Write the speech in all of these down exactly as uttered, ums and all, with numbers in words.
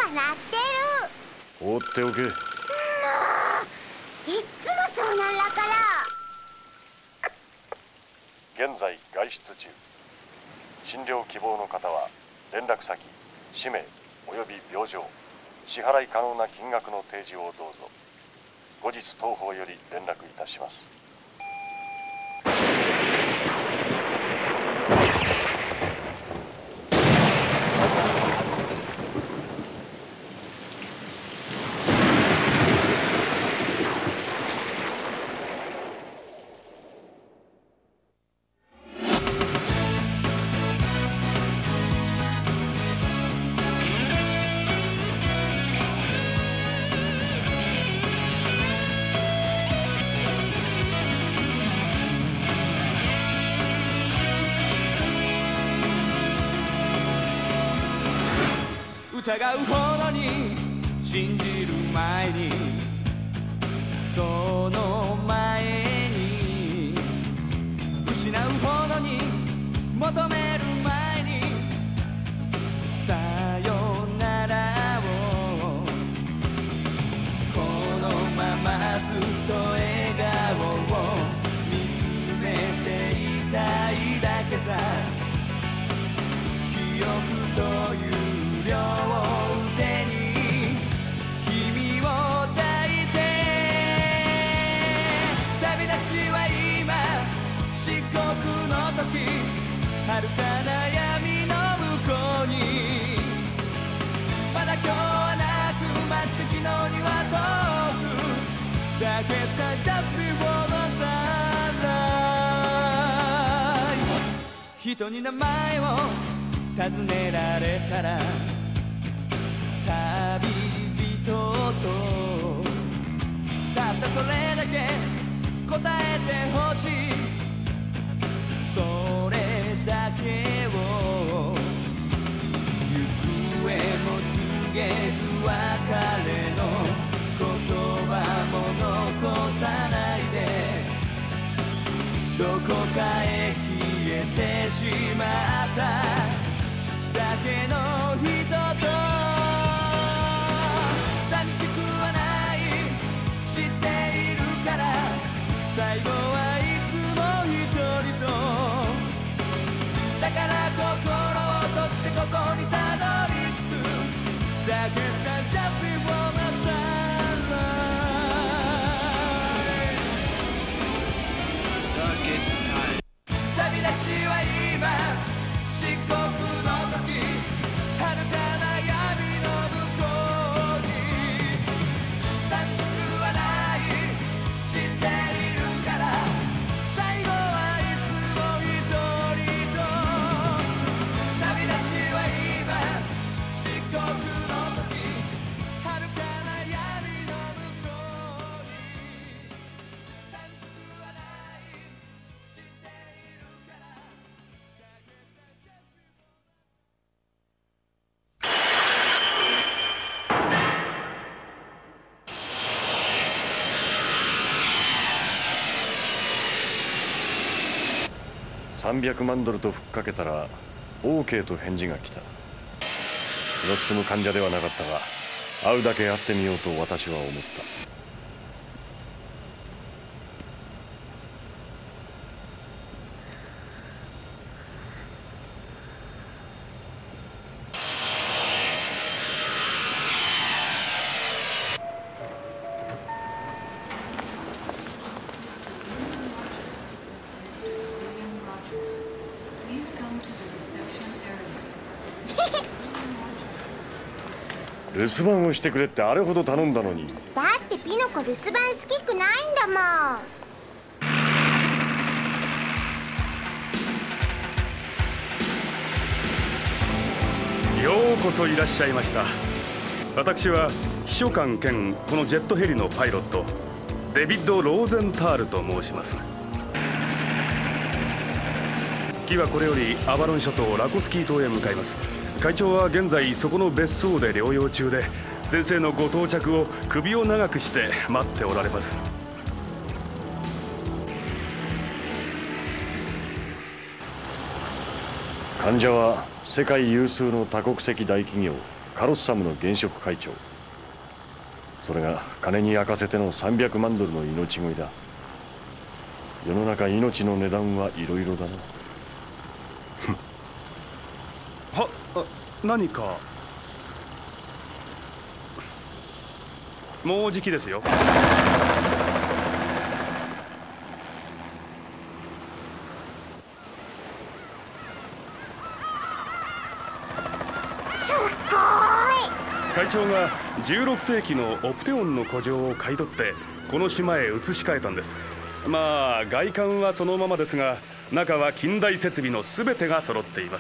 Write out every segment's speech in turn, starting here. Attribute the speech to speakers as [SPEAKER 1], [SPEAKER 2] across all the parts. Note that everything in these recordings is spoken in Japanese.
[SPEAKER 1] 鳴ってる。
[SPEAKER 2] 放っておけ。もう
[SPEAKER 1] いっつもそうなんだから。
[SPEAKER 2] 現在外出中。診療希望の方は連絡先、氏名および病状、支払い可能な金額の提示をどうぞ。後日当方より連絡いたします。
[SPEAKER 3] 疑うほどに信じる前に、その前に失うほどに求める前に、さよならをこのままずっと笑顔を見つめていたいだけさ。記憶という両手に君を抱いて、旅立ちは今漆黒の時、遥かな闇の向こうに。まだ今日はなく待ち時のには遠くだけさ Just before the sunrise。 人に名前を尋ねられたら、旅人とたったそれだけ答えてほしい。それだけを行方も告げず、別れの言葉も残さないで、どこかへ消えてしまっただけの人と、寂しくはない知っているから、最後はいつも一人と。だから心を閉じてここにたどり着くだけさ。 Just before the sunrise。 旅立ちは今漆黒の時、遥かな闇の向こうに。寂しくはない知っているから、最後はいつも一人と。旅立ちは今漆黒の時、遥かな闇の向こうに。寂しくはない知っているから。
[SPEAKER 2] さんびゃくまんドルとふっかけたら オーケー と返事が来た。気の進む患者ではなかったが、会うだけ会ってみようと私は思った。留守番をしてくれってあれほど頼んだのに。
[SPEAKER 1] だってピノコ留守番好きくないんだもん。
[SPEAKER 4] ようこそいらっしゃいました。私は秘書官兼このジェットヘリのパイロット、デビッド・ローゼンタールと申します。機はこれよりアバロン諸島ラコスキー島へ向かいます。会長は現在そこの別荘で療養中で、先生のご到着を首を長くして待っておられます。
[SPEAKER 2] 患者は世界有数の多国籍大企業カロッサムの現職会長。それが金に焼かせてのさんびゃくまんドルの命乞いだ。世の中命の値段はいろいろだな。
[SPEAKER 4] は、あ、何か。もうじきですよ。会長がじゅうろくせいきのオプテオンの古城を買い取ってこの島へ移し替えたんです。まあ外観はそのままですが中は近代設備の全てが揃っています。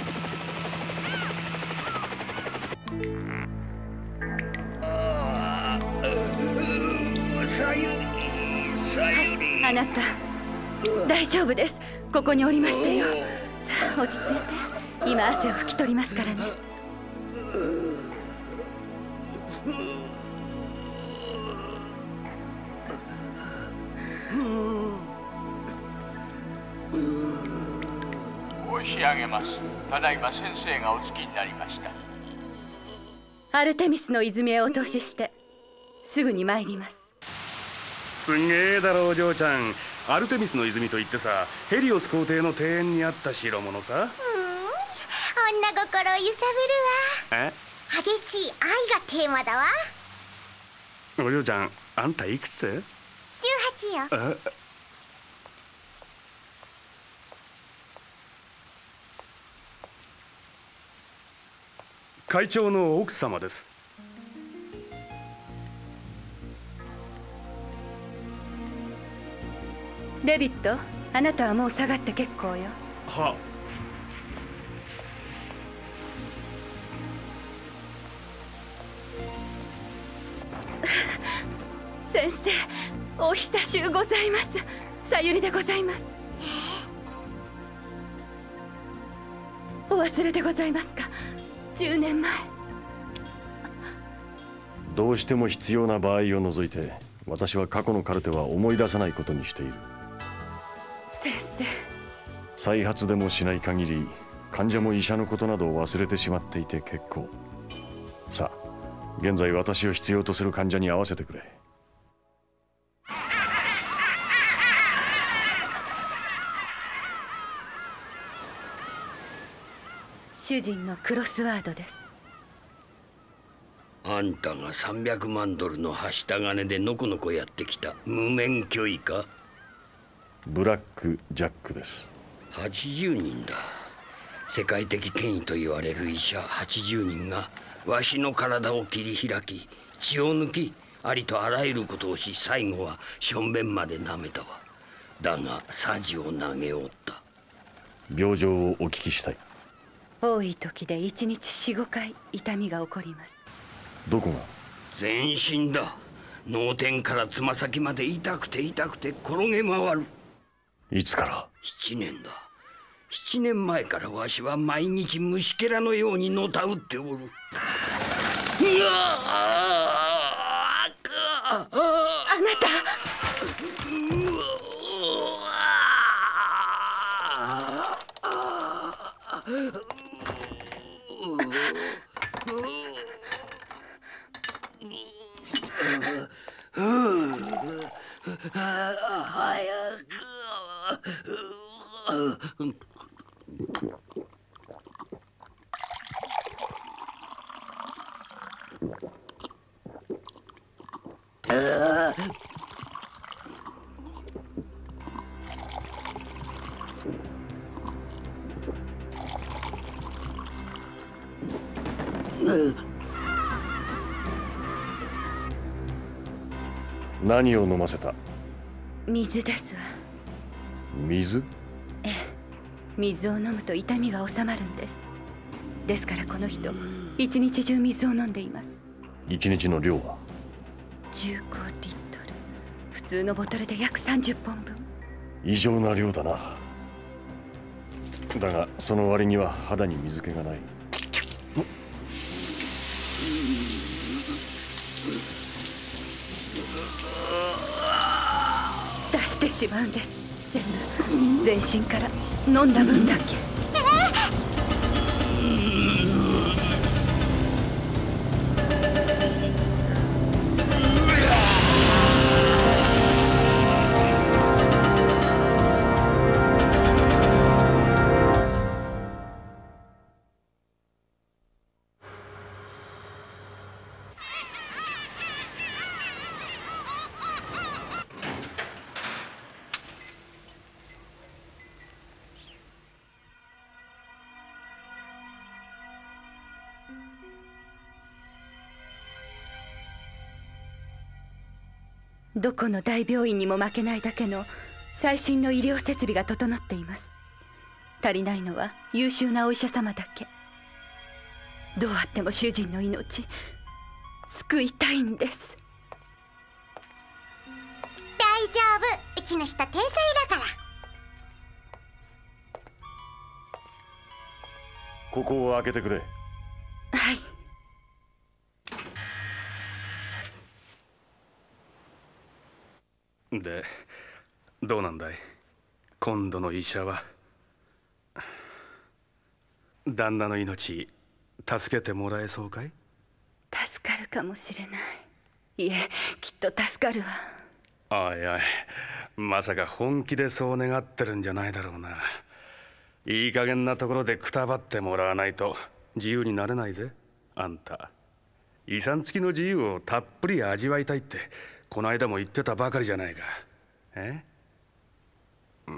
[SPEAKER 5] あなた大丈夫です。ここにおりましてよ。さあ落ち着いて。今汗を拭き取りますからね。
[SPEAKER 6] 申し上げます。ただいま先生がお着きになりました。
[SPEAKER 5] アルテミスの泉へお通ししてすぐに参ります。
[SPEAKER 4] すんげえだろお嬢ちゃん。アルテミスの泉といってさ、ヘリオス皇帝の庭園にあった代物さ。
[SPEAKER 1] うん、女心を揺さぶるわ。
[SPEAKER 4] え、
[SPEAKER 1] 激しい愛がテーマだわ。
[SPEAKER 4] お嬢ちゃん、あんたいくつ？
[SPEAKER 1] じゅうはちよ。
[SPEAKER 4] え、会長の奥様です。
[SPEAKER 5] デビッド、あなたはもう下がって結構よ。
[SPEAKER 4] は。
[SPEAKER 5] 先生、お久しゅうございます。さゆりでございます。お忘れでございますか。じゅうねんまえ。
[SPEAKER 2] どうしても必要な場合を除いて私は過去のカルテは思い出さないことにしている。
[SPEAKER 5] 先生、
[SPEAKER 2] 再発でもしない限り患者も医者のことなどを忘れてしまっていて結構。さあ現在私を必要とする患者に会わせてくれ。
[SPEAKER 5] 主人のクロスワードです。
[SPEAKER 7] あんたがさんびゃくまんドルのはした金でのこのこやってきた無免許医か？
[SPEAKER 2] ブラック・ジャックです。
[SPEAKER 7] はちじゅうにんだ。世界的権威と言われる医者はちじゅうにんがわしの体を切り開き血を抜きありとあらゆることをし、最後はしょんべんまで舐めたわ。だがサジを投げおった。
[SPEAKER 2] 病状をお聞きしたい。
[SPEAKER 5] 多い時でいちにちよん、ごかい痛みが起こります。
[SPEAKER 2] どこが？
[SPEAKER 7] 全身だ。脳天からつま先まで痛くて痛くて転げ回る。
[SPEAKER 2] いつから？
[SPEAKER 7] ななねんだ。ななねんまえからわしは毎日虫けらのようにのたうっておる。うわあ
[SPEAKER 5] あなた。
[SPEAKER 2] 何を飲ませた？
[SPEAKER 5] 水ですわ。
[SPEAKER 2] 水？
[SPEAKER 5] ええ、水を飲むと痛みが治まるんです。ですからこの人一日中水を飲んでいます。
[SPEAKER 2] 一日の量は？
[SPEAKER 5] じゅうごリットル。普通のボトルで約さんじゅっぽんぶん。
[SPEAKER 2] 異常な量だな。だがその割には肌に水気がない。
[SPEAKER 5] 出してしまうんです。全部全身から飲んだ分だけ。 どこの大病院にも負けないだけの最新の医療設備が整っています。足りないのは優秀なお医者様だけ。どうあっても主人の命救いたいんです。
[SPEAKER 1] 大丈夫、うちの人天才だから。
[SPEAKER 2] ここを開けてくれ。
[SPEAKER 5] はい。
[SPEAKER 4] で、どうなんだい今度の医者は。旦那の命助けてもらえそうかい？
[SPEAKER 5] 助かるかもしれない。いえ、きっと助かるわ。
[SPEAKER 4] おいおい、まさか本気でそう願ってるんじゃないだろうな。いい加減なところでくたばってもらわないと自由になれないぜ。あんた遺産付きの自由をたっぷり味わいたいってこの間も言ってたばかりじゃないか。え？うん、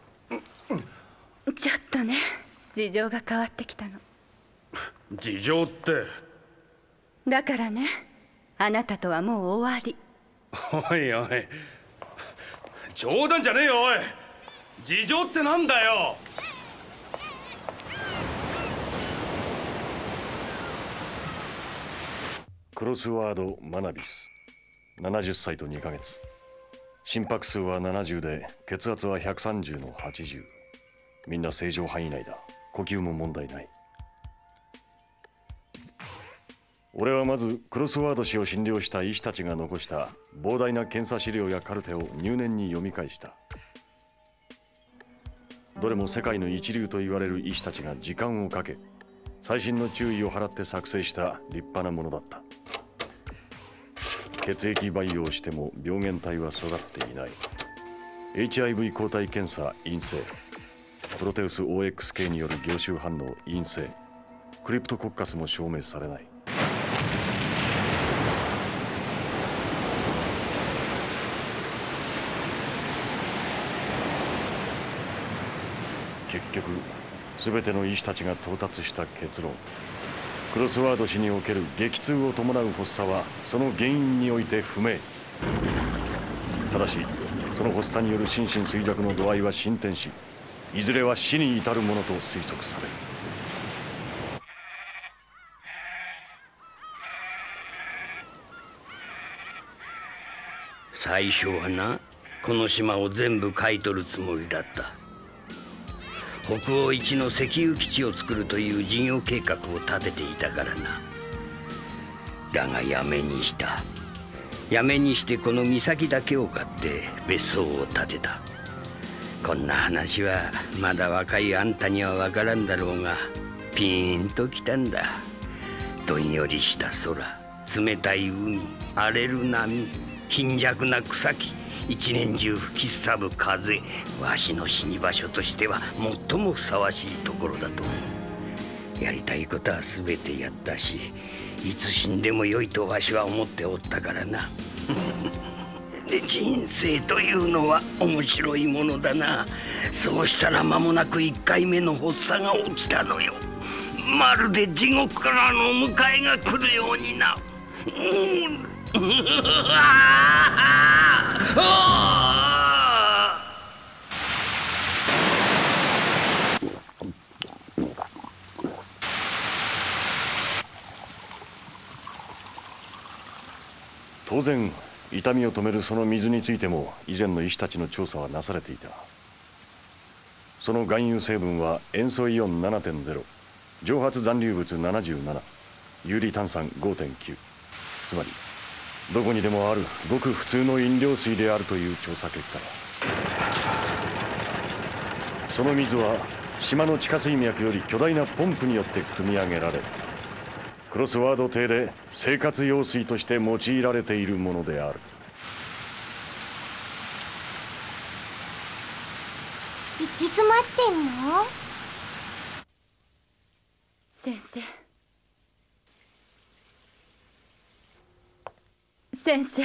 [SPEAKER 5] ちょっとね、事情が変わってきたの。
[SPEAKER 4] 事情って？
[SPEAKER 5] だからね、あなたとはもう終わり。
[SPEAKER 4] おいおい、冗談じゃねえよおい。事情ってなんだよ。
[SPEAKER 2] クロスワード・マナビス、ななじゅっさいとにかげつ、心拍数はななじゅうで血圧はひゃくさんじゅうのはちじゅう。みんな正常範囲内だ。呼吸も問題ない。俺はまずクロスワード氏を診療した医師たちが残した膨大な検査資料やカルテを入念に読み返した。どれも世界の一流と言われる医師たちが時間をかけ細心の注意を払って作成した立派なものだった。血液培養しても病原体は育っていない。 エイチアイブイ 抗体検査陰性、プロテウス オーエックスケー による凝集反応陰性、クリプトコッカスも証明されない。結局全ての医師たちが到達した結論、クロスワード氏における激痛を伴う発作はその原因において不明。ただしその発作による心身衰弱の度合いは進展し、いずれは死に至るものと推測される。
[SPEAKER 7] 最初はな、この島を全部買い取るつもりだった。北欧一の石油基地を作るという事業計画を立てていたからな。だがやめにした。やめにしてこの岬だけを買って別荘を建てた。こんな話はまだ若いあんたには分からんだろうが、ピーンときたんだ。どんよりした空、冷たい海、荒れる波、貧弱な草木、一年中吹きすさぶ風、わしの死に場所としては最もふさわしいところだと思う。やりたいことは全てやったし、いつ死んでもよいとわしは思っておったからな。で、人生というのは面白いものだな。そうしたら間もなくいっかいめの発作が起きたのよ。まるで地獄からの迎えが来るようにな。うん
[SPEAKER 2] 当然痛みを止めるその水についても以前の医師たちの調査はなされていた。その含有成分は塩素イオン ななてんゼロ、 蒸発残留物ななじゅうなな、有利炭酸 ごてんきゅう、 つまりどこにでもあるごく普通の飲料水であるという調査結果だ。その水は島の地下水脈より巨大なポンプによって汲み上げられ、クロスワード邸で生活用水として用いられているものである。
[SPEAKER 1] 行き詰まってんの？
[SPEAKER 5] 先生先生、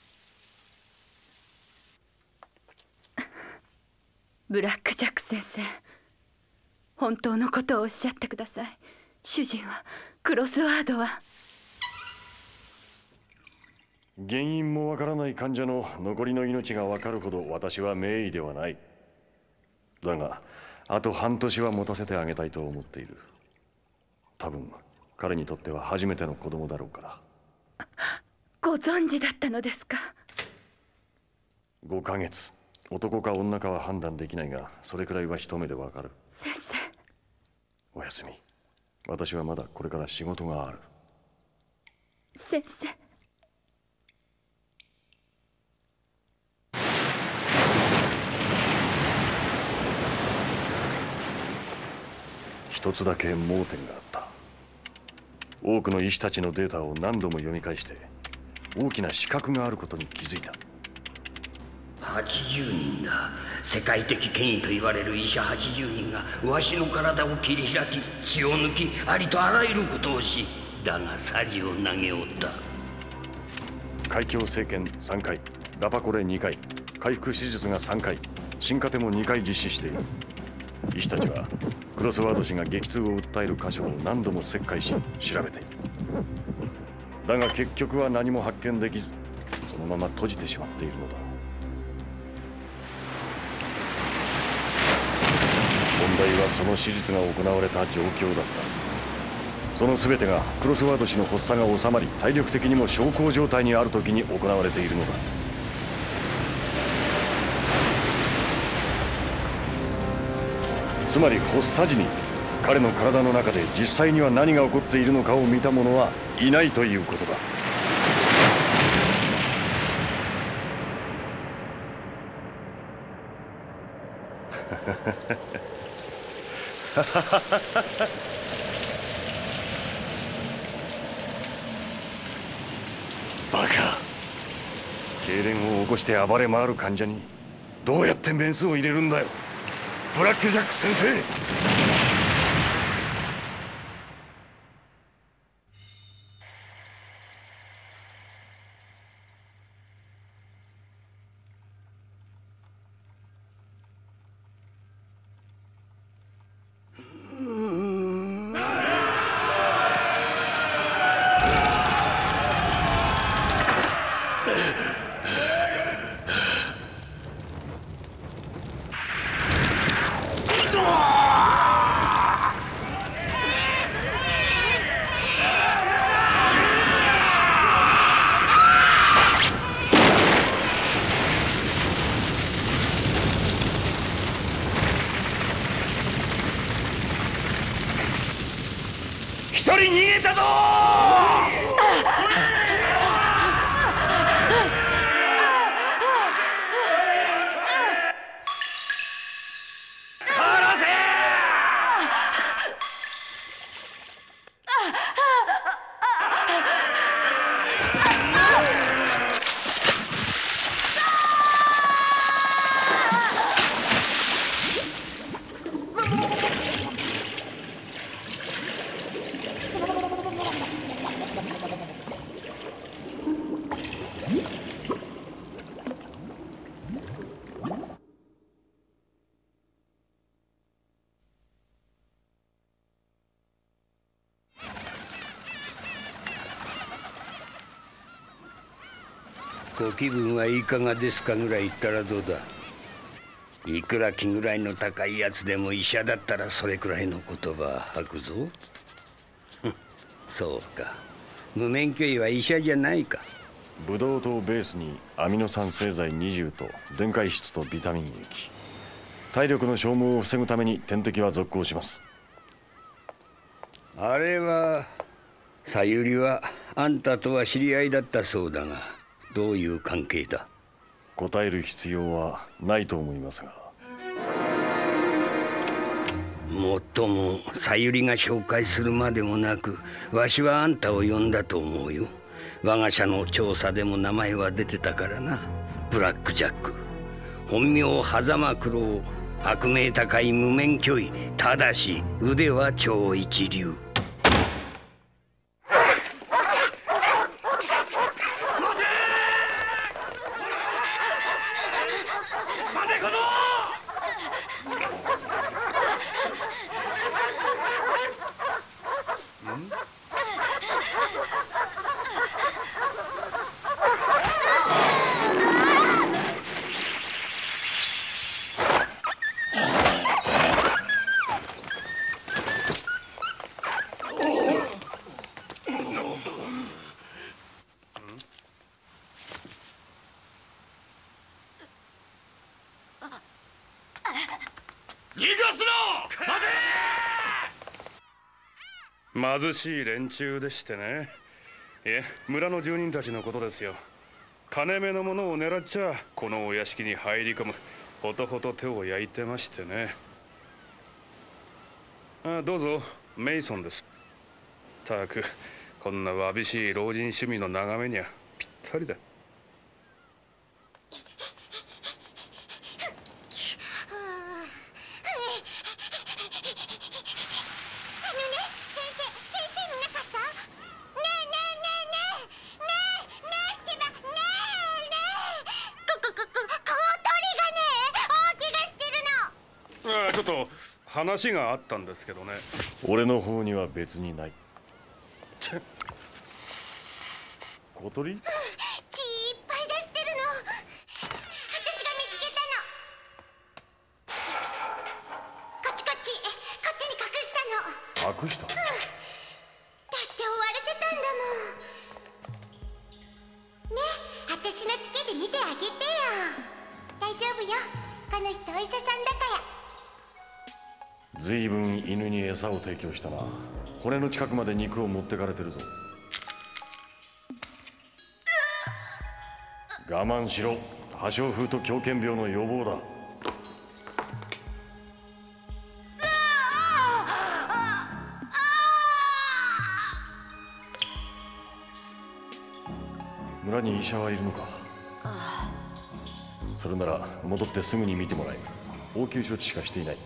[SPEAKER 5] ブラック・ジャック先生、本当のことをおっしゃってください。主人は、クロスワードは。
[SPEAKER 2] 原因もわからない患者の残りの命がわかるほど私は名医ではない。だがあと半年は持たせてあげたいと思っている。多分彼にとっては初めての子供だろうから。
[SPEAKER 5] ご存知だったのですか。
[SPEAKER 2] ごかげつ、男か女かは判断できないが、それくらいは一目でわかる。
[SPEAKER 5] 先生。
[SPEAKER 2] おやすみ。私はまだこれから仕事がある。
[SPEAKER 5] 先生。
[SPEAKER 2] 一つだけ盲点があった。多くの医師たちのデータを何度も読み返して大きな死角があることに気づいた。
[SPEAKER 7] はちじゅうにんだ。世界的権威と言われる医者はちじゅうにんがわしの体を切り開き、血を抜き、ありとあらゆることをし、だがサジを投げおった。
[SPEAKER 2] 開胸生検さんかい、ラパコレにかい、回復手術がさんかい、進化テもにかい実施している。医師たちはクロスワード氏が激痛を訴える箇所を何度も切開し調べている。だが結局は何も発見できず、そのまま閉じてしまっているのだ。問題はその手術が行われた状況だった。その全てがクロスワード氏の発作が収まり、体力的にも小康状態にある時に行われているのだ。つまり発作時に彼の体の中で実際には何が起こっているのかを見た者はいないということだ。バカ。痙攣を起こして暴れ回る患者にどうやってメンスを入れるんだよ、ブラックジャック先生。一人逃げたぞ
[SPEAKER 7] ご気分はいかがですかぐらい言ったらどうだ。いくら気ぐらいの高いやつでも医者だったらそれくらいの言葉吐くぞ。そうか、無免許医は医者じゃないか。
[SPEAKER 2] ブドウ糖ベースにアミノ酸製剤にじゅうと電解質とビタミン液。体力の消耗を防ぐために点滴は続行します。
[SPEAKER 7] あれはさゆりはあんたとは知り合いだったそうだが、どういう関係だ。
[SPEAKER 2] 答える必要はないと思いますが。
[SPEAKER 7] もっともさゆりが紹介するまでもなく、わしはあんたを呼んだと思うよ。我が社の調査でも名前は出てたからな。ブラックジャック、本名狭間九郎、悪名高い無免許医、ただし腕は超一流。
[SPEAKER 4] すの。待て。貧しい連中でしてね。いえ、村の住人たちのことですよ。金目のものを狙っちゃこのお屋敷に入り込む。ほとほと手を焼いてましてね。あ、どうぞ。メイソンです。たく、こんなわびしい老人趣味の眺めにはぴったりだ。ちょっと話があったんですけどね。
[SPEAKER 2] 俺の方には別にない。小鳥？
[SPEAKER 1] 血いっぱい出してるの。私が見つけたの。こっちこっち、こっちに隠したの。
[SPEAKER 2] 隠した？うん、
[SPEAKER 1] だって追われてたんだもん。ね、私のつけて見てあげてよ。大丈夫よ、この人お医者さんだから。
[SPEAKER 2] ずいぶん犬に餌を提供したな。骨の近くまで肉を持ってかれてるぞ。我慢しろ。破傷風と狂犬病の予防だ。村に医者はいるのか？それなら戻ってすぐに見てもらえ。応急処置しかしていない。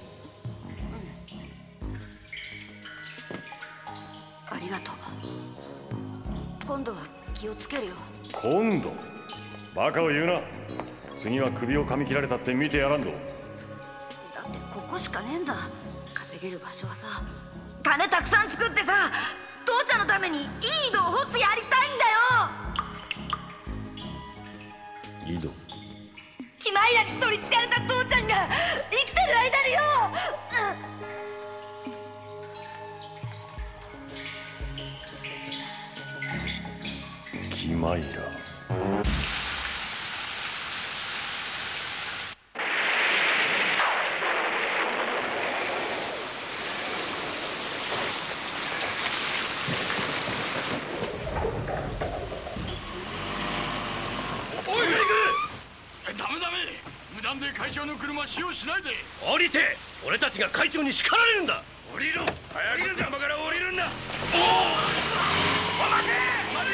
[SPEAKER 8] ありがとう。今度は気をつけるよ。
[SPEAKER 2] 今度？バカを言うな。次は首を噛み切られたって見てやらんぞ。
[SPEAKER 8] だってここしかねえんだ。稼げる場所はさ、金たくさん作ってさ、父ちゃんのためにいい井戸を掘ってやりたいんだよ。
[SPEAKER 2] 井戸？
[SPEAKER 8] キマイラに取りつかれた父ちゃんが生きてる間によ、
[SPEAKER 2] うん、キマイラ。
[SPEAKER 4] 会長の車使用しないで。
[SPEAKER 9] 降りて。俺たちが会長に叱られるんだ。
[SPEAKER 4] 降りろ。早く車から降りるんだ。おお、待て待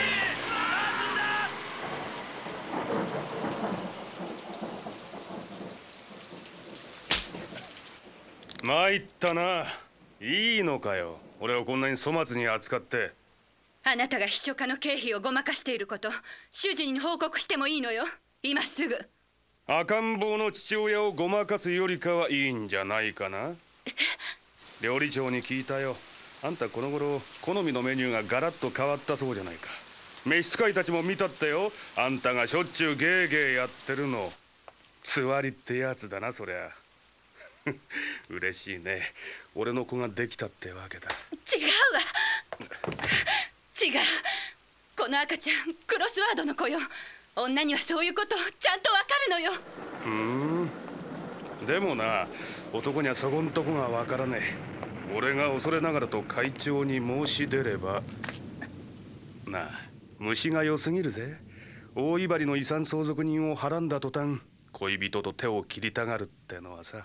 [SPEAKER 4] て。参ったな。いいのかよ、俺をこんなに粗末に扱って。
[SPEAKER 5] あなたが秘書課の経費をごまかしていること、主人に報告してもいいのよ、今すぐ。
[SPEAKER 4] 赤ん坊の父親をごまかすよりかはいいんじゃないかな。料理長に聞いたよ。あんたこの頃好みのメニューがガラッと変わったそうじゃないか。召使いたちも見たってよ。あんたがしょっちゅうゲーゲーやってるの。つわりってやつだな、そりゃ。嬉しいね。俺の子ができたってわけだ。
[SPEAKER 5] 違うわ。違う。この赤ちゃんクロスワードの子よ。女にはそういうことちゃんとわかるのよ。
[SPEAKER 4] ふん。でもな、男にはそこんとこがわからねえ。俺が恐れながらと会長に申し出れば。なあ、虫が良すぎるぜ。大威張りの遺産相続人をはらんだ途端、恋人と手を切りたがるってのはさ。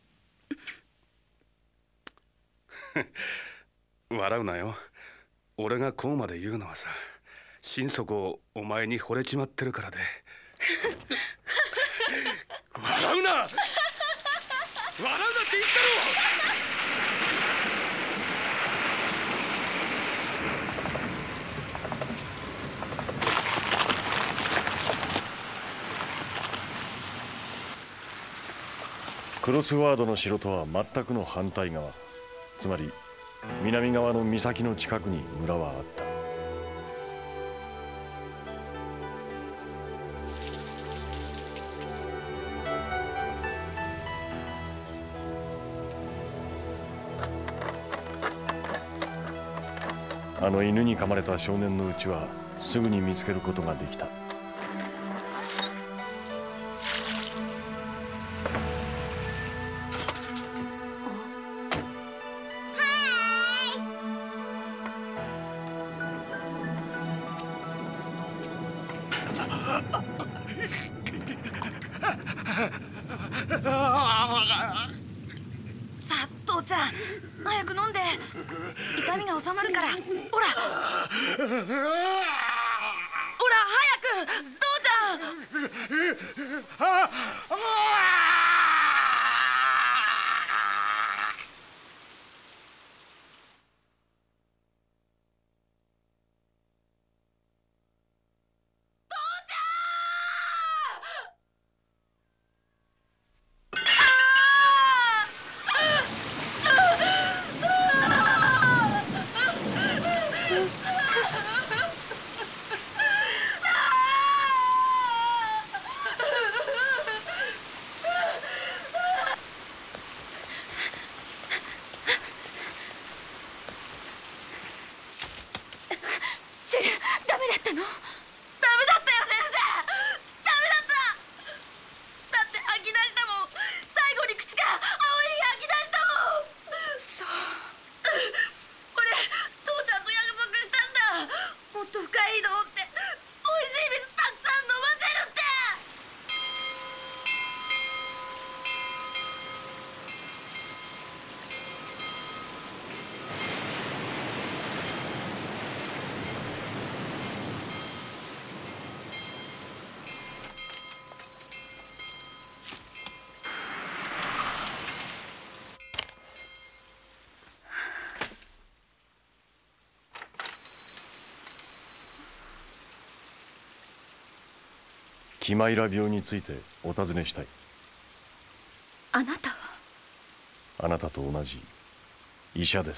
[SPEAKER 4] 笑うなよ。俺がこうまで言うのはさ、心底お前に惚れちまってるからで。笑うな。笑うなって言ったろ。
[SPEAKER 2] クロスワードの城とは全くの反対側、つまり南側の岬の近くに村はあった。あの犬に噛まれた少年のうちはすぐに見つけることができた。
[SPEAKER 8] さあ父ちゃん早く飲んで痛みが収まるから。ほらほら早く父ちゃん。
[SPEAKER 2] キマイラ病についてお尋ねしたい。
[SPEAKER 5] あなたは？
[SPEAKER 2] あなたと同じ医者です。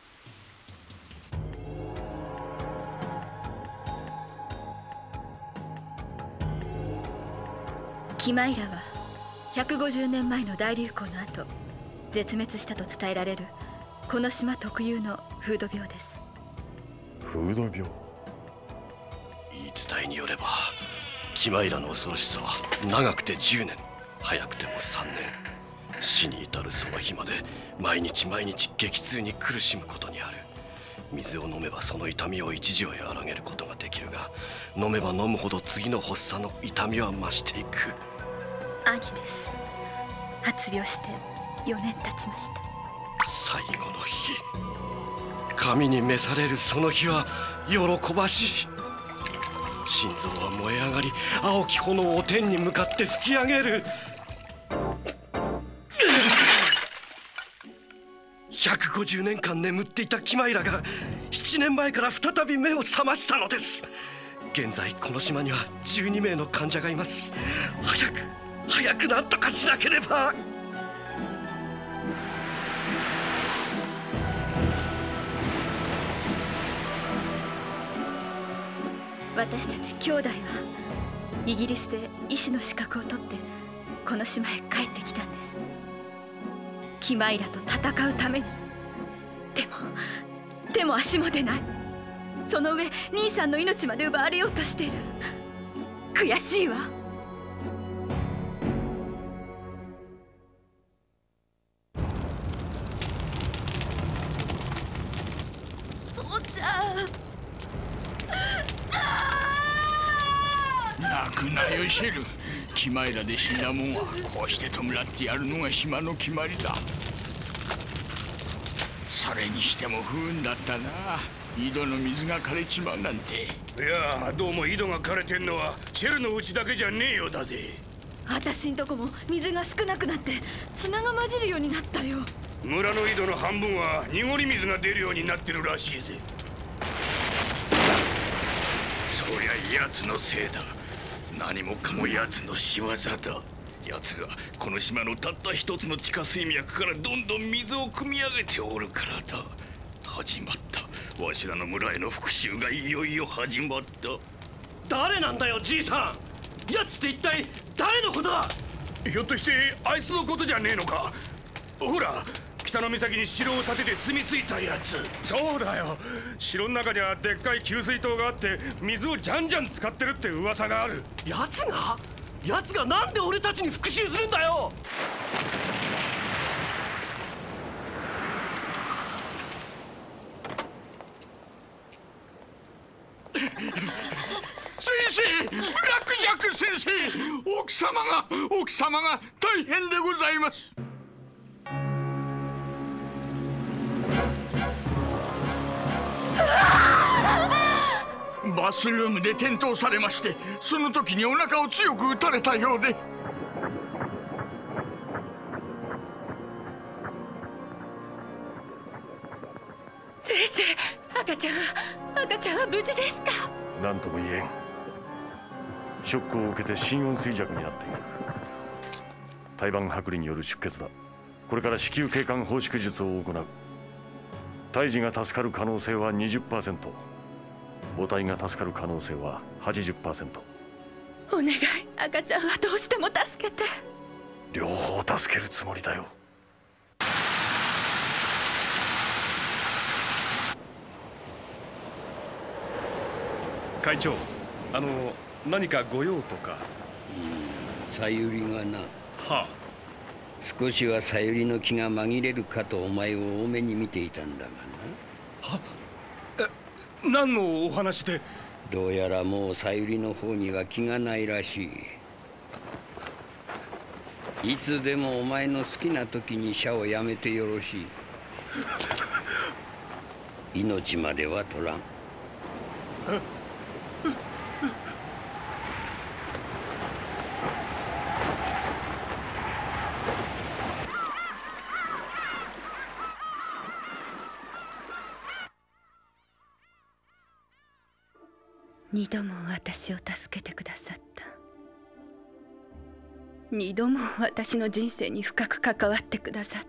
[SPEAKER 5] キマイラはひゃくごじゅうねんまえの大流行の後絶滅したと伝えられるこの島特有の風土病です。
[SPEAKER 2] 風土病？
[SPEAKER 9] 言い伝えによればキマイラの恐ろしさは長くてじゅうねん、早くてもさんねん、死に至るその日まで毎日毎日激痛に苦しむことにある。水を飲めばその痛みを一時は和らげることができるが、飲めば飲むほど次の発作の痛みは増していく。
[SPEAKER 5] 兄です。発病してよねん経ちました。
[SPEAKER 9] 最後の日、神に召されるその日は喜ばしい。心臓は燃え上がり、青き炎を天に向かって吹き上げる。ひゃくごじゅうねんかん眠っていたキマイラがななねんまえから再び目を覚ましたのです。現在この島にはじゅうにめいの患者がいます。早く早く何とかしなければ。
[SPEAKER 5] 私たち兄弟はイギリスで医師の資格を取ってこの島へ帰ってきたんです。キマイラと戦うために。でも手も足も出ない。その上兄さんの命まで奪われようとしている。悔しいわ。
[SPEAKER 8] 父ちゃん。
[SPEAKER 10] 泣くなよシェル。キマイラで死んだもんはこうして弔ってやるのが島の決まりだ。それにしても不運だったな。井戸の水が枯れちまうなんて。いやどうも井戸が枯れてんのはシェルのうちだけじゃねえよだぜ。
[SPEAKER 5] 私んとこも水が少なくなって砂が混じるようになったよ。
[SPEAKER 10] 村の井戸の半分は濁り水が出るようになってるらしいぜ。そりゃ奴のせいだ。何もかも奴の仕業だ。奴がこの島のたった一つの地下水脈からどんどん水を汲み上げておるからだ。始まった。わしらの村への復讐がいよいよ始まった。
[SPEAKER 9] 誰なんだよじいさん。奴って一体誰のことだ。
[SPEAKER 10] ひょっとしてあいつのことじゃねえのか。ほら北の岬に城を建てて住み着いたやつ。そうだよ。城の中にはでっかい給水塔があって水をじゃんじゃん使ってるって噂がある。
[SPEAKER 9] 奴が奴がなんで俺たちに復讐するんだよ。先
[SPEAKER 10] 生、ブラックジャック先生、奥様が奥様が大変でございます。バスルームで転倒されまして、その時にお腹を強く打たれたようで。
[SPEAKER 5] 先生、赤ちゃんは赤ちゃんは無事ですか？
[SPEAKER 2] 何とも言えん。ショックを受けて心音衰弱になっている。胎盤剥離による出血だ。これから子宮頸管放縮術を行う。胎児が助かる可能性は にじゅっパーセント、 母体が助かる可能性は はちじゅっパーセント。
[SPEAKER 5] お願い、赤ちゃんはどうしても助けて。
[SPEAKER 2] 両方助けるつもりだよ。
[SPEAKER 4] 会長、あの何かご用とか。
[SPEAKER 7] うん、さゆりがな。
[SPEAKER 4] はあ。
[SPEAKER 7] 少しはさゆりの気が紛れるかとお前を多めに見ていたんだが
[SPEAKER 4] な。はえ、何のお話で？
[SPEAKER 7] どうやらもうさゆりの方には気がないらしい。いつでもお前の好きな時に社を辞めてよろしい。命までは取らん。
[SPEAKER 5] 二度も私を助けてくださった。二度も私の人生に深く関わってくださった。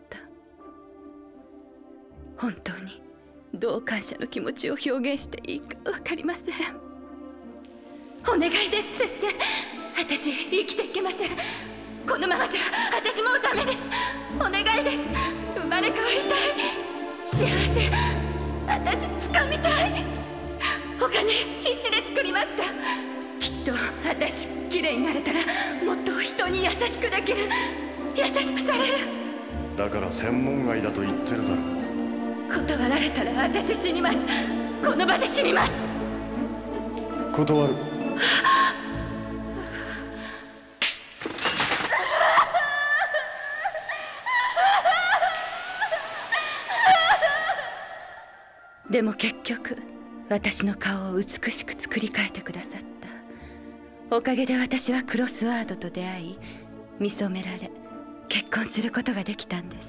[SPEAKER 5] 本当にどう感謝の気持ちを表現していいか分かりません。お願いです先生、私生きていけません。このままじゃ私もうダメです。お願いです。生まれ変わりたい。幸せ私掴みたい。お金必死で作りました。きっと私きれいになれたらもっと人に優しくできる、優しくされる。
[SPEAKER 2] だから専門外だと言ってるだろう。
[SPEAKER 5] 断られたら私死にます。この場で死にます。
[SPEAKER 2] 断る。
[SPEAKER 5] でも結局私の顔を美しく作り変えてくださった。おかげで私はクロスワードと出会い、見初められ結婚することができたんです。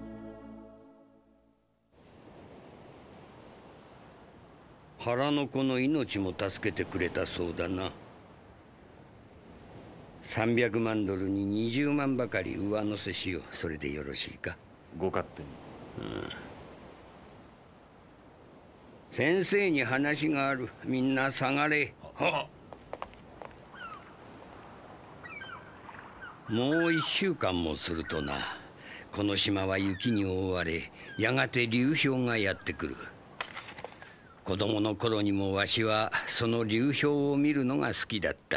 [SPEAKER 7] 腹の子の命も助けてくれたそうだな。さんびゃくまんドルににじゅうまんばかり上乗せしよう。それでよろしいか？
[SPEAKER 2] ご勝手に。
[SPEAKER 7] うん、先生に話がある。みんな下がれ。はもう一週間もするとな、この島は雪に覆われ、やがて流氷がやってくる。子供の頃にもわしはその流氷を見るのが好きだった。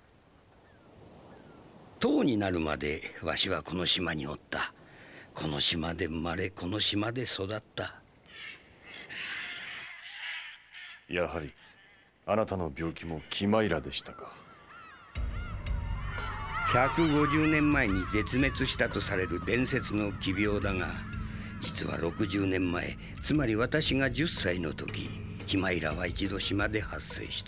[SPEAKER 7] とうになるまでわしはこの島におった。この島で生まれ、この島で育った。
[SPEAKER 2] やはりあなたの病気もキマイラでしたか。
[SPEAKER 7] ひゃくごじゅうねんまえに絶滅したとされる伝説の奇病だが、実はろくじゅうねんまえ、つまり私がじゅっさいの時、キマイラは一度島で発生した。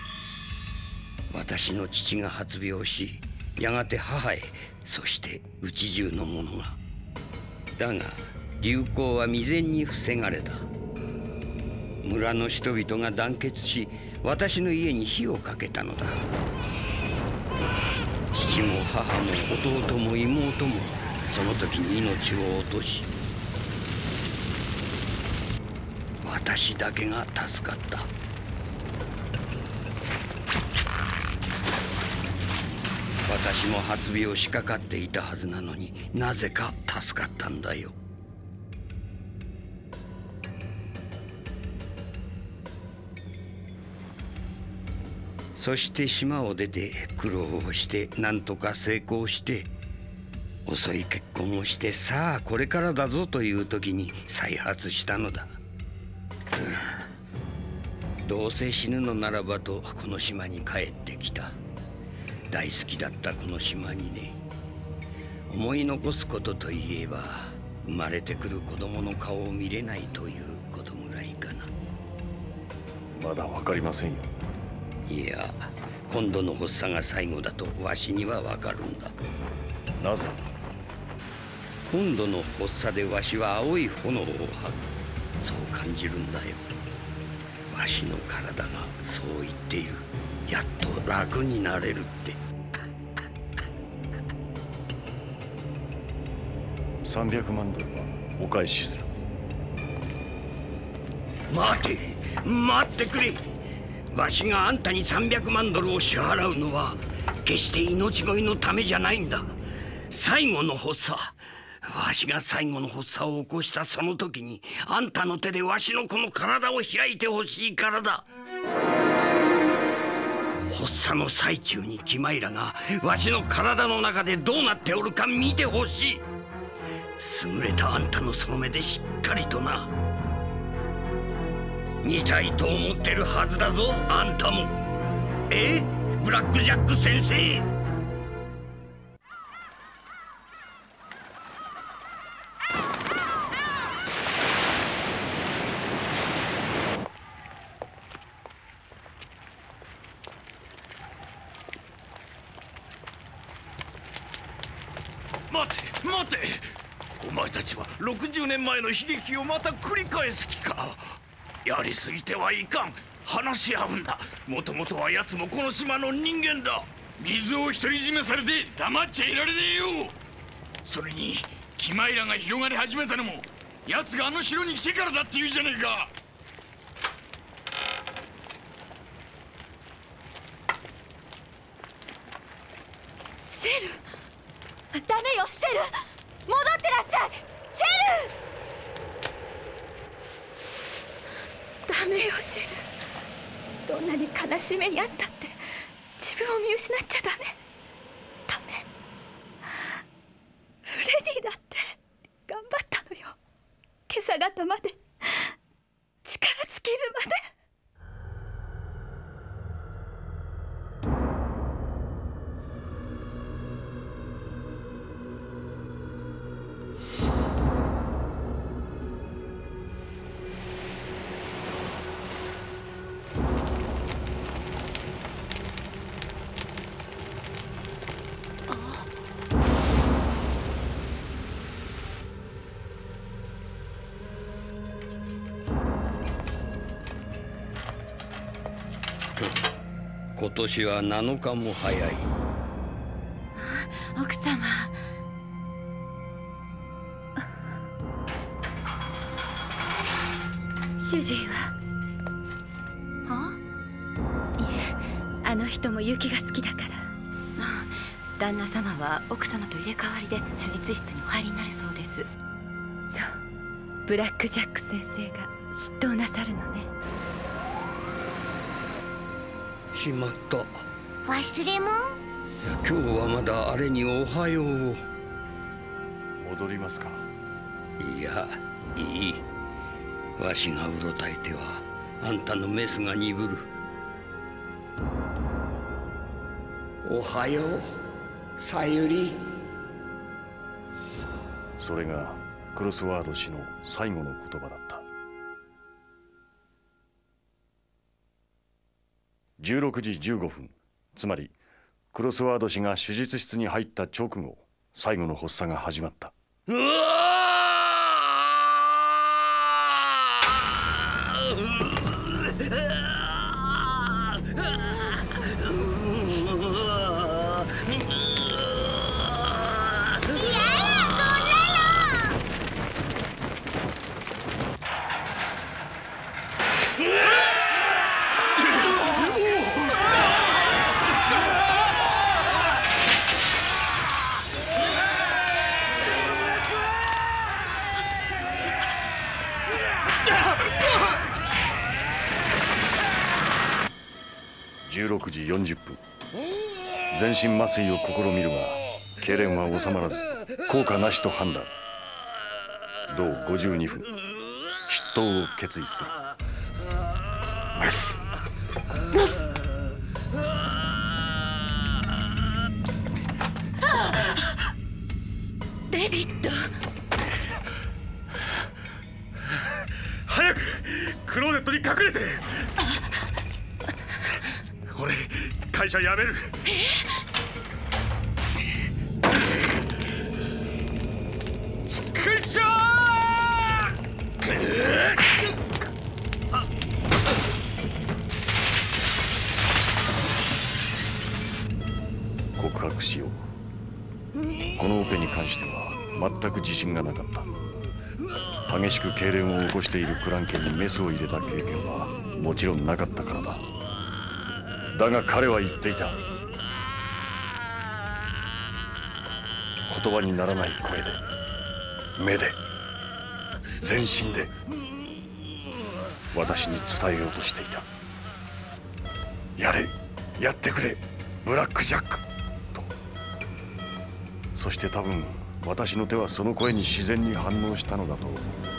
[SPEAKER 7] 私の父が発病し、やがて母へ、そして宇宙中の者が。だが流行は未然に防がれた。村の人々が団結し、私の家に火をかけたのだ。父も母も弟も妹もその時に命を落とし、私だけが助かった。私も発病しかかっていたはずなのに、なぜか助かったんだよ。そして島を出て苦労をしてなんとか成功して、遅い結婚をして、さあこれからだぞという時に再発したのだ。 どうせ死ぬのならばとこの島に帰ってきた。大好きだったこの島にね。思い残すことといえば、生まれてくる子供の顔を見れないということぐらいかな。
[SPEAKER 4] まだ分かりませんよ。
[SPEAKER 7] いや、今度の発作が最後だとわしには分かるんだ。
[SPEAKER 4] なぜ？
[SPEAKER 7] 今度の発作でわしは青い炎を吐く、そう感じるんだよ。わしの体がそう言っている。やっと楽になれるって。
[SPEAKER 4] さんびゃくまんドルはお返しする。
[SPEAKER 7] 待て待ってくれ。わしがあんたにさんびゃくまんドルを支払うのは決して命乞いのためじゃないんだ。最後の発作、わしが最後の発作を起こしたその時に、あんたの手でわしのこの体を開いてほしいからだ。発作の最中にキマイラがわしの体の中でどうなっておるか見てほしい。優れたあんたのその目でしっかりとな。見たいと思ってるはずだぞ、あんたも。え？ブラックジャック先生。
[SPEAKER 10] 待て待て、お前たちはろくじゅうねんまえの悲劇をまた繰り返す気か。やりすぎてはいかん。話し合うんだ。もともとは奴もこの島の人間だ。水を独り占めされて黙っちゃいられねえよ。それにキマイラが広がり始めたのも奴があの城に来てからだって言うじゃねえか。
[SPEAKER 5] シェル、ダメよシェル、戻ってらっしゃいシェル。ダメよシェル、どんなに悲しい目にあったって自分を見失っちゃダメ。ダメ。フレディだって頑張ったのよ。今朝方まで力尽きるまで。
[SPEAKER 7] 今年はなのかも早い。
[SPEAKER 5] 奥様。主人は？はいえ、あの人も雪が好きだから。
[SPEAKER 8] ああ、旦那様は奥様と入れ替わりで手術室にお入りになるそうです。そう、
[SPEAKER 5] ブラック・ジャック先生が執刀なさるのね。
[SPEAKER 7] しまった。
[SPEAKER 1] 忘れもん？
[SPEAKER 7] 今日はまだあれにおはようを。
[SPEAKER 4] 戻りますか？
[SPEAKER 7] いや、いい。わしがうろたえてはあんたのメスが鈍る。
[SPEAKER 11] おはよう、さゆり。
[SPEAKER 4] それがクロスワード氏の最後の言葉だった。じゅうろくじじゅうごふん、つまりクロスワード氏が手術室に入った直後、最後の発作が始まった。
[SPEAKER 7] うわ
[SPEAKER 4] じゅうろくじよんじゅっぷん、全身麻酔を試みるが痙攣は収まらず効果なしと判断。同ごじゅうにふん、出頭を決意する。メス。
[SPEAKER 5] デビッド、
[SPEAKER 4] 早くクローゼットに隠れて。俺会社辞める。ちくしょう！
[SPEAKER 2] 告白しよう。このオペに関しては全く自信がなかった。激しく痙攣を起こしているクランケにメスを入れた経験はもちろんなかったからだ。だが彼は言っていた。言葉にならない声で、目で、全身で私に伝えようとしていた。やれ、やってくれ、ブラック・ジャックと。そして多分私の手はその声に自然に反応したのだと思う。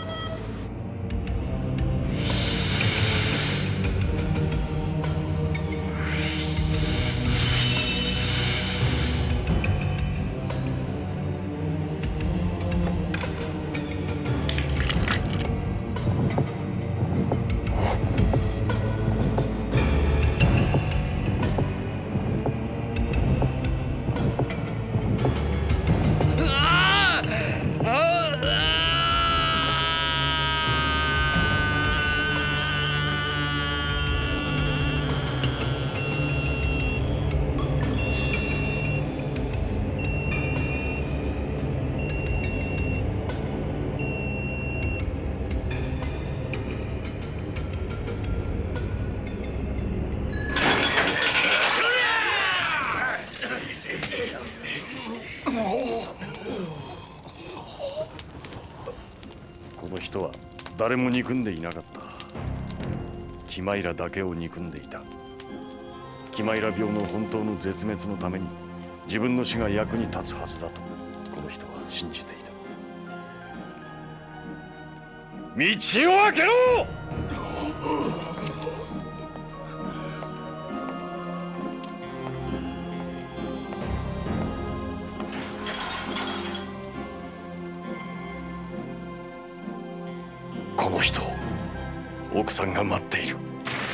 [SPEAKER 2] この人は誰も憎んでいなかった。キマイラだけを憎んでいた。キマイラ病の本当の絶滅のために自分の死が役に立つはずだとこの人は信じていた。道を開けろ！この人、奥さんが待っている。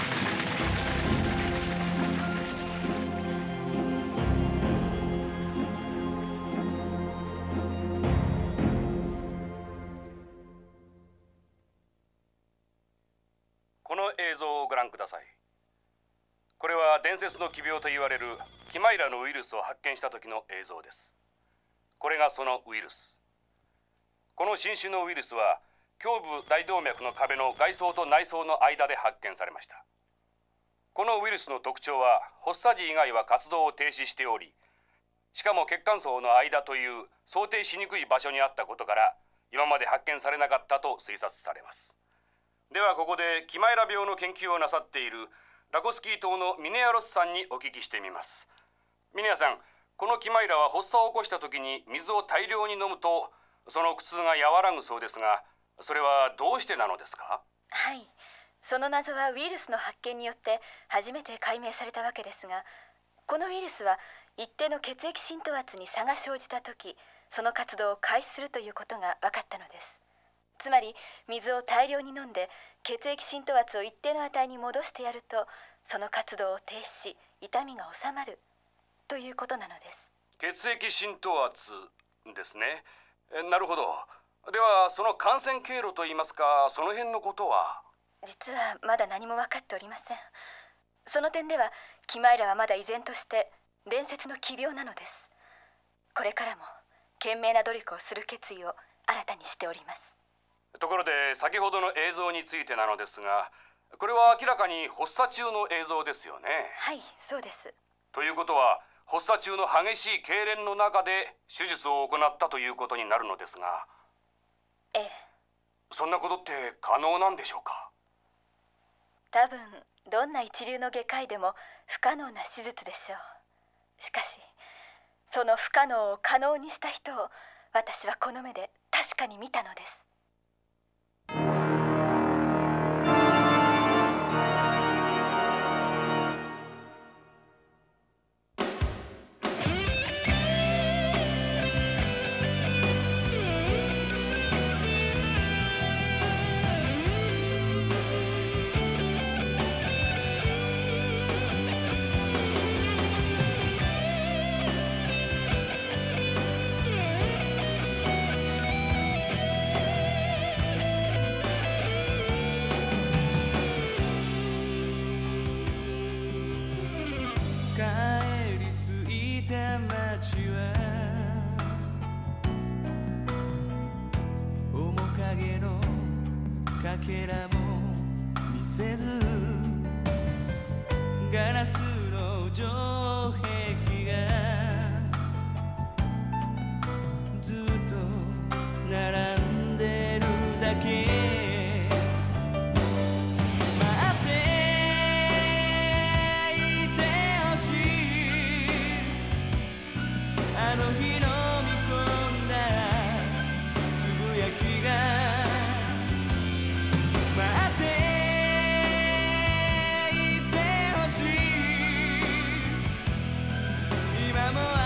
[SPEAKER 4] この映像をご覧ください。これは伝説の奇病と言われるキマイラのウイルスを発見した時の映像です。これがそのウイルス。この新種のウイルスは胸部大動脈の壁の外層と内層の間で発見されました。このウイルスの特徴は発作時以外は活動を停止しており、しかも血管層の間という想定しにくい場所にあったことから今まで発見されなかったと推察されます。ではここでキマイラ病の研究をなさっているラコスキー島のミネアロスさんにお聞きしてみます。ミネアさん、このキマイラは発作を起こした時に水を大量に飲むとその苦痛が和らぐそうですが、それはどうしてなのですか？
[SPEAKER 5] はい、その謎はウイルスの発見によって初めて解明されたわけですが、このウイルスは一定の血液浸透圧に差が生じた時、その活動を開始するということが分かったのです。つまり水を大量に飲んで血液浸透圧を一定の値に戻してやると、その活動を停止し痛みが治まるということなのです。
[SPEAKER 4] 血液浸透圧ですね。え、なるほど。ではその感染経路といいますか、その辺のことは？
[SPEAKER 5] 実はまだ何も分かっておりません。その点ではキマイラはまだ依然として伝説の奇病なのです。これからも懸命な努力をする決意を新たにしております。
[SPEAKER 4] ところで先ほどの映像についてなのですが、これは明らかに発作中の映像ですよね。
[SPEAKER 5] はい、そうです。
[SPEAKER 4] ということは発作中の激しい痙攣の中で手術を行ったということになるのですが、
[SPEAKER 5] ええ。
[SPEAKER 4] そんなことって可能なんでしょうか？
[SPEAKER 5] 多分どんな一流の外科医でも不可能な手術でしょう。しかしその不可能を可能にした人を私はこの目で確かに見たのです。
[SPEAKER 3] けらも見せずガラスの城壁がずっと並んでるだけ待っていてほしいあの日の見込んだつぶやきが待っていてほしい今も